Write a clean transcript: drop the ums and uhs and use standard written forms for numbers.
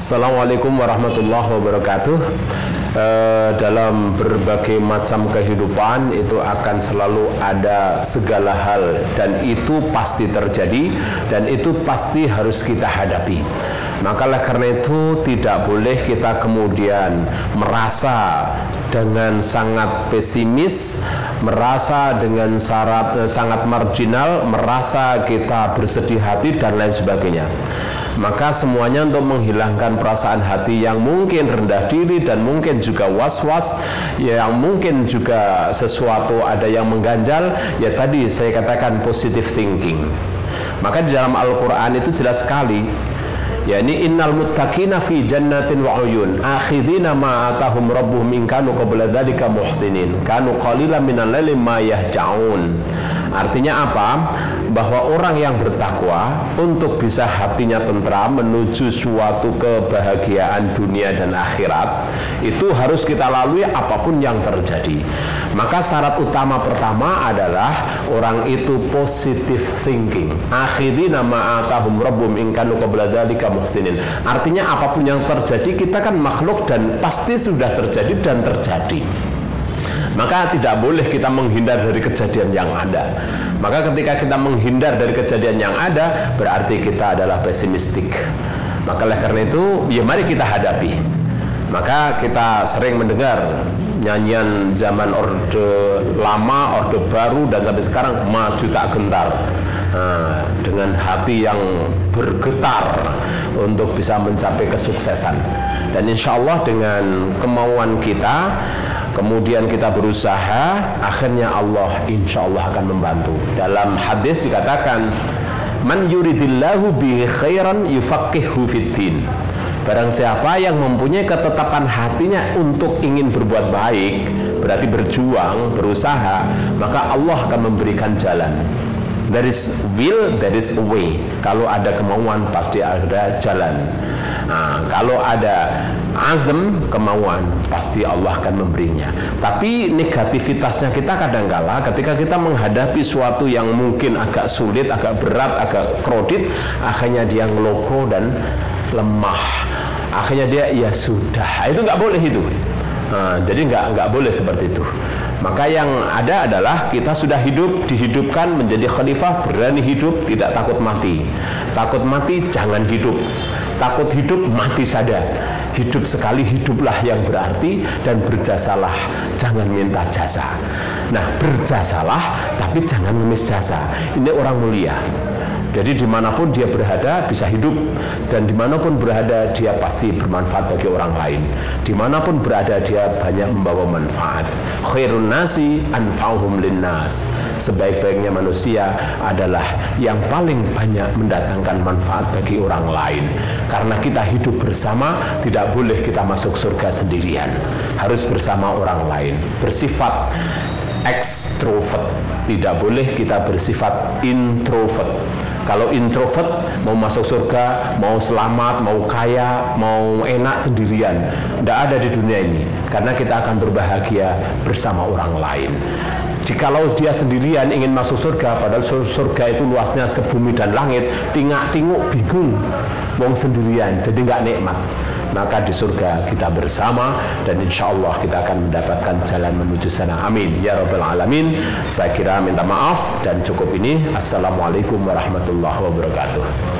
Assalamualaikum warahmatullahi wabarakatuh. Dalam berbagai macam kehidupan itu akan selalu ada segala hal, dan itu pasti terjadi dan itu pasti harus kita hadapi. Maka karena itu tidak boleh kita kemudian merasa dengan sangat pesimis, merasa dengan sangat marginal, merasa kita bersedih hati dan lain sebagainya. Maka semuanya untuk menghilangkan perasaan hati yang mungkin rendah diri dan mungkin juga was-was, yang mungkin juga sesuatu ada yang mengganjal, ya tadi saya katakan positive thinking. Maka di dalam Al-Quran itu jelas sekali, yakni innal muttaqina fi jannatin wa uyun akhidina ma atahum rabbuhum in kanu qabla dzalika muhsinin kanu qalilan minal laili ma yahja'un. Artinya apa? Bahwa orang yang bertakwa untuk bisa hatinya tentram menuju suatu kebahagiaan dunia dan akhirat, itu harus kita lalui apapun yang terjadi. Maka syarat utama pertama adalah orang itu positive thinking. Akhidina ma atahum rabbuhum in kanu qabla dzalika muhsinin. Artinya apapun yang terjadi, kita kan makhluk dan pasti sudah terjadi dan terjadi. Maka tidak boleh kita menghindar dari kejadian yang ada. Maka ketika kita menghindar dari kejadian yang ada, berarti kita adalah pesimistik. Maka karena itu, ya mari kita hadapi. Maka kita sering mendengar nyanyian zaman Orde Lama, Orde Baru, dan sampai sekarang maju tak gentar. Nah, dengan hati yang bergetar untuk bisa mencapai kesuksesan. Dan insya Allah dengan kemauan kita, kemudian kita berusaha, akhirnya Allah insya Allah akan membantu. Dalam hadis dikatakan, man yuridillahu bihi khairan yufaqihu fiddin. Barang siapa yang mempunyai ketetapan hatinya untuk ingin berbuat baik, berarti berjuang, berusaha, maka Allah akan memberikan jalan. There is will, there is a way. Kalau ada kemauan, pasti ada jalan. Nah, kalau ada azam, kemauan, pasti Allah akan memberinya. Tapi negativitasnya kita kadangkala ketika kita menghadapi suatu yang mungkin agak sulit, agak berat, agak kredit, akhirnya dia ngelopo dan lemah. Akhirnya dia ya sudah. Itu nggak boleh itu. Nah, jadi nggak boleh seperti itu. Maka yang ada adalah kita sudah hidup, dihidupkan menjadi khalifah, berani hidup, tidak takut mati. Takut mati, jangan hidup. Takut hidup, mati saja. Hidup sekali, hiduplah yang berarti, dan berjasalah, jangan minta jasa. Nah, berjasalah, tapi jangan ngemis jasa. Ini orang mulia. Jadi dimanapun dia berada bisa hidup, dan dimanapun berada dia pasti bermanfaat bagi orang lain. Dimanapun berada dia banyak membawa manfaat. Khairun nasi anfa'uhum linnas. Sebaik-baiknya manusia adalah yang paling banyak mendatangkan manfaat bagi orang lain. Karena kita hidup bersama, tidak boleh kita masuk surga sendirian. Harus bersama orang lain. Bersifat ekstrovert, tidak boleh kita bersifat introvert. Kalau introvert mau masuk surga, mau selamat, mau kaya, mau enak sendirian, tidak ada di dunia ini. Karena kita akan berbahagia bersama orang lain. Jikalau dia sendirian ingin masuk surga, padahal surga itu luasnya sebumi dan langit, tingak-tinguk bingung, wong sendirian, jadi nggak nikmat. Maka di surga kita bersama, dan insya Allah kita akan mendapatkan jalan menuju sana. Amin ya rabbal alamin. Saya kira minta maaf dan cukup ini. Assalamualaikum warahmatullahi wabarakatuh.